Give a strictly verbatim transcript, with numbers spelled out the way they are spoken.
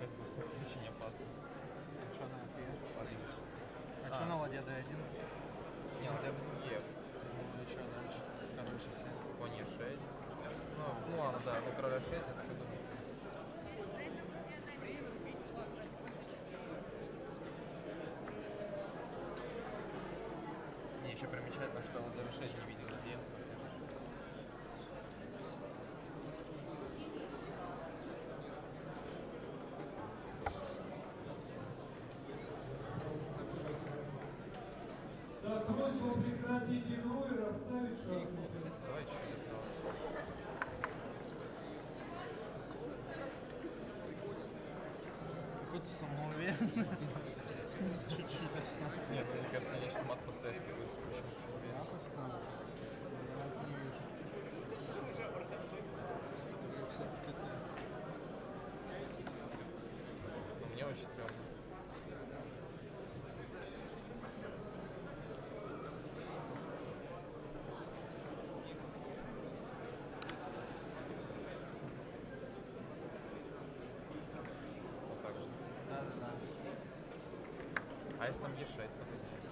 шесть будет очень опасно. А что на эф е? Поднимешь. А, А. что на ладья дэ один? Не, он тебя не еф. Ну и что дальше? Короче, все. Конь е шесть. Ну, ну ладно, да, ну король эф шесть, я так и думал. Мне еще примечательно, что ладья эф шесть не видел где. Так, просьба прекратить игру и расставить шахматы. Давай чуть-чуть осталось. Какой-то самоуверенный. Чуть-чуть осталось. Нет, ну, мне кажется, я сейчас мат поставишь, ты быстро очень самоуверен. Я поставил. Я вот не вижу. Все-таки это... Но мне очень стрёмно. Вот так вот. Да-да-да. А если там е шесть, подожди.